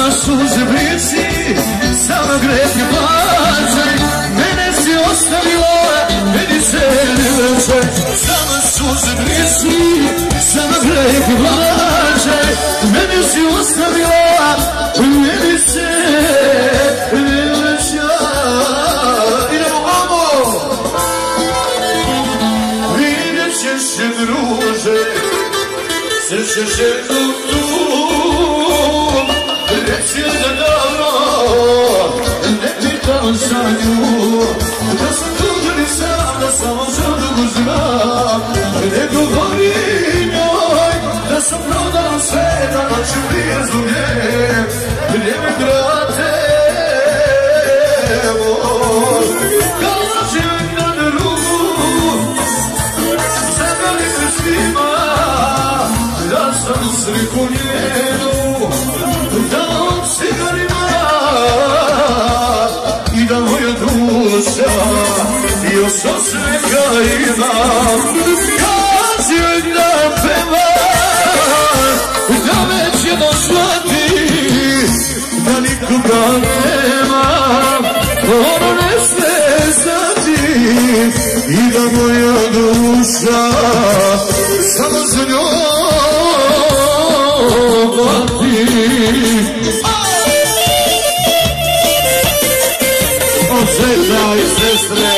Sama suze brici, sama grehe plaćaj, mene si ostavila, meni se ne vraćaj. Sama suze brici, sama grehe plaćaj, mene si ostavila, meni se ne vraćaj. Idemo vamo! Vidjet ćeš se druže, srce se tu, reci da davno ne pitam za nju, da sam tuđen i sam, da samo za drugu znam. Ne govori njoj da sam prodao sve, da noću blizu nje, vrijeme brate moj. Kažem na drugu, zagali me svima, da sam sliku njenu, da on cigarima i da moja duša još osmeka ima. Kažem da peva, da već jednom shvati da nikoga nema, ono ne sme znati i da moja duša samo za njom pati. Od zeta i sestre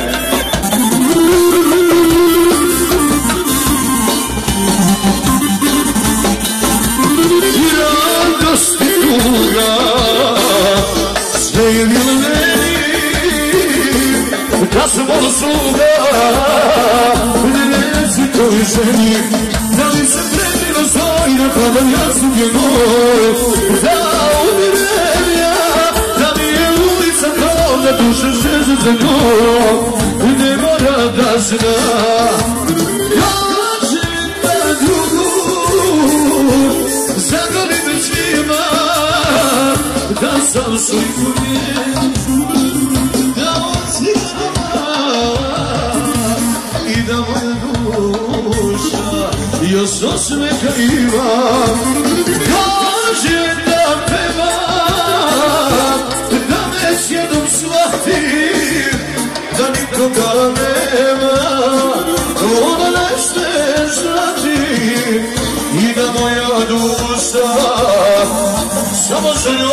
i radost i tuga, sve je bilo meni da sam ono sluga, ne reci toj ženi da mi se predila zojna kada ja sam je moj, da umirem ja, da mi je ulica kao da duša žeze za njom, ne mora da zna. Kažem na drugu, zagali me svima, da sam sliku njenu, da on cigarima i da moja duša još osmeka ima. Kažem da peva, da već jednom shvatim da nikoga nema, ona nešto znati i da moja duša samo za njom.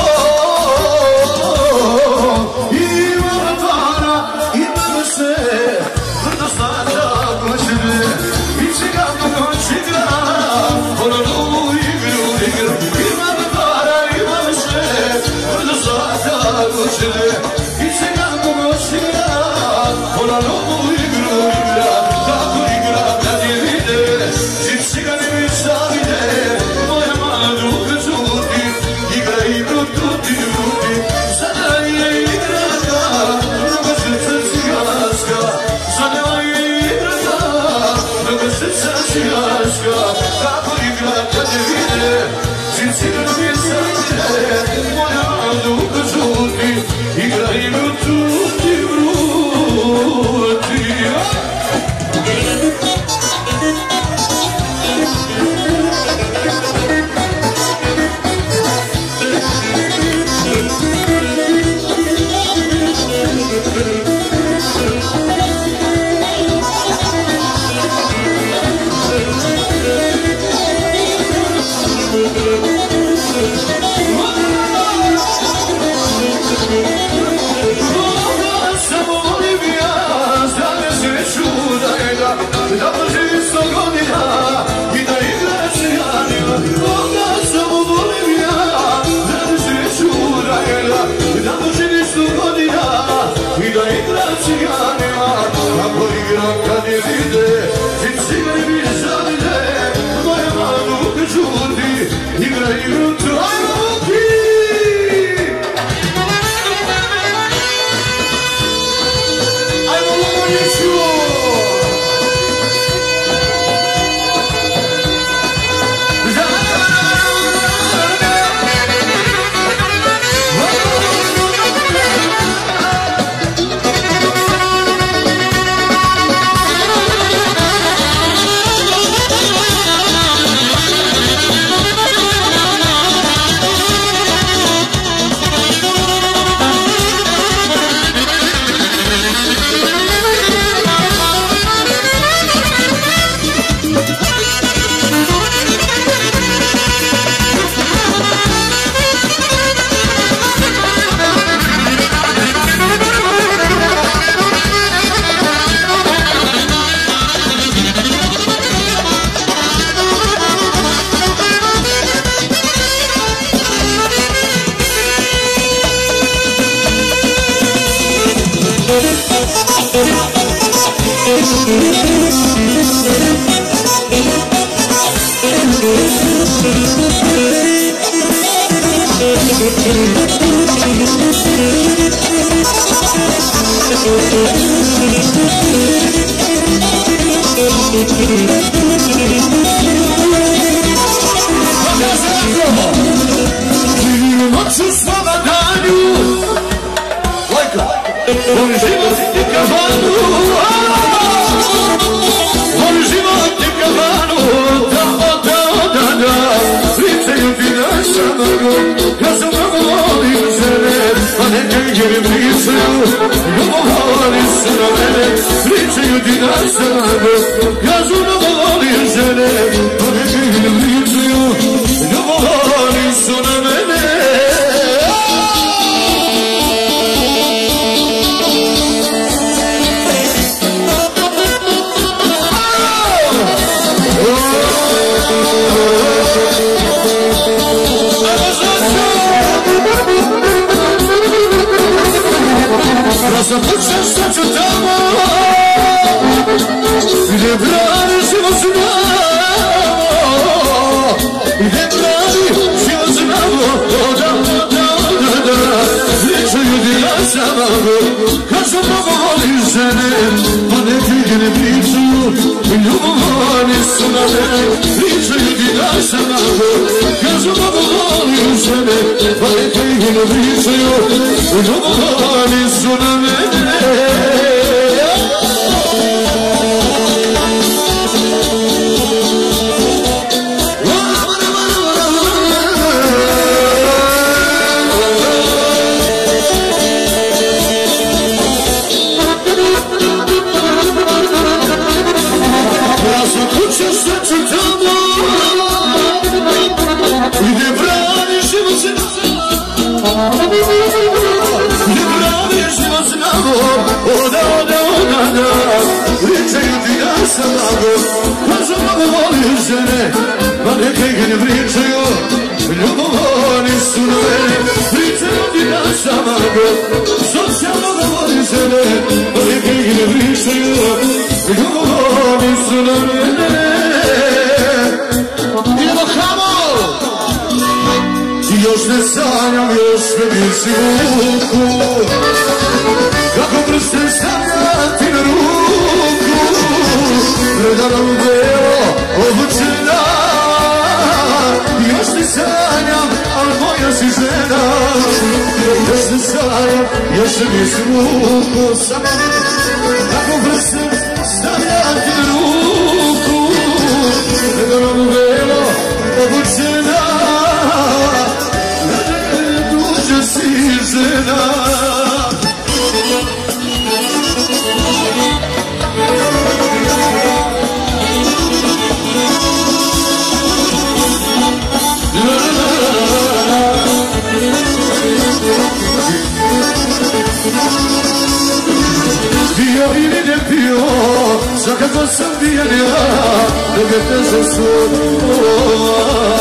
Imam para, imam se, vrdo sada počne, i čekamo noći gram, ono novu igru igram. Imam para, imam se, vrdo sada počne, i čekamo noći gram, ono novu igru igram. Kako igram kad je vide, žici ga ne mi zavide, moja mala druga čuti, igra igru tuti ruti, sada je igraka, druga srca ciganska, sada je igraka, druga srca ciganska. Kako igra kad je vide, žici ga ne mi zavide, moja mala druga čuti, igra igru tuti ruti. Da poživi 100 godina i da igra ciganima, onda samo volim ja, da živi čuda jedna. Da poživi 100 godina i da igra ciganima, kako igra kad je vide, i cigani mi zavide, moja mala duga čuti, igra igru trajno ti. Ajmo Lomonjiću! Noću svoga danju Voli život i kafanu Voli život i kafanu Da Pričaju ti da sam mnogo Ja sam mnogo volim žene Pa neke jer pričaju Ljubovi su na mene Pričaju ti da sam mnogo Ja sam mnogo volim žene Pa neke jer pričaju Ljubovi su na mene Zapućem srcu tamo Gdje brani život znamo Gdje brani život znamo Da Pričaju ti ja sam Kad sam mnogo volim žene Pa neki ne pričaju Ljubovani su na mene Pričaju ti ja sam Kad sam mnogo volim žene Pa neki ne pričaju Ljubovani su na mene Gdje brani život znamo Gdje brani život znamo Da Pričaju ti ja sam mnogo Pa sam mnogo volim žene Pa neke ih ne pričaju Ljubovani su na mene Pričaju ti ja sam mnogo Sam mnogo volim žene Pa neke ih ne pričaju Ljubovani su na mene Idemo hamo Još ne sanjam, još ne mislim vuku Kako prste stavljati na ruku Predana u belo obučena Još ne sanjam, ali moja si žena Još ne sanjam, još ne mislim vuku Kako prste stavljati na ruku Predana u belo obučena žena Pio ili ne pio, svakako sam bijenja, da me te zasudila.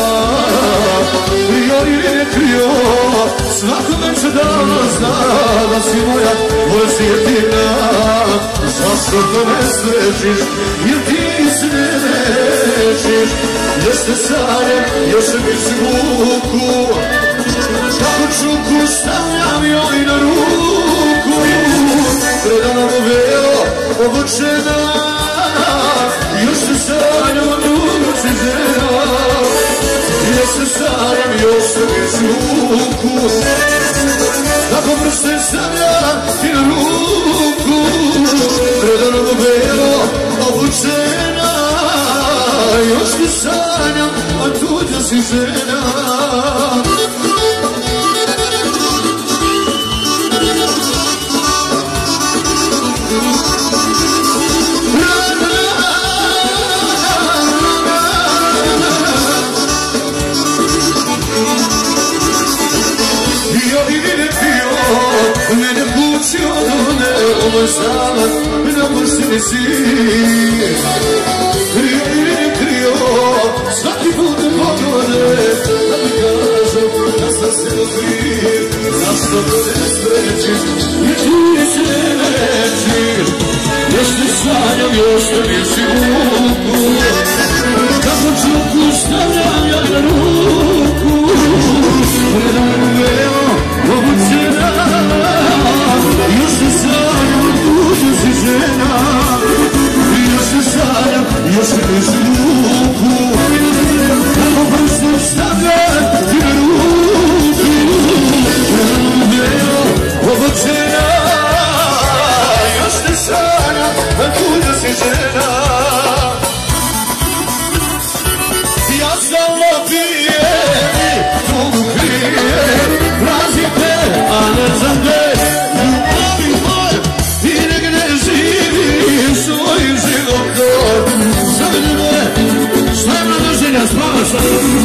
Pio ili ne pio, svakome će da zna, da si moja osjetina. Zašto to ne srećiš, jer ti se ne rečiš, još te sanjam, još mi zvuku. Kako čuku stavljam joj na ruku, predana mu velo obučena, još se sanjam od duši žena, još se sanjam, još se mi zvuku. Kako prste stavljam ti na ruku, predana mu velo obučena, još se sanjam, a tuđa si žena. Mene pući od one, ovo je sama, napušteni si. Krio ili ne krio, svaki put me pogode, da mi kažem da sam se kriv. Zašto to ne sprečiš, i ti se ne rečiš, još te sanjam, još te mislim vuku. Kako čuku stavljam ja na ruku, predam me žena. Ja stalno pijem i tu krijem, razite, a ne znam gde. Ljubavi moje i negdje živim svoj život. Sad me, šta je mladoženja, spavaš?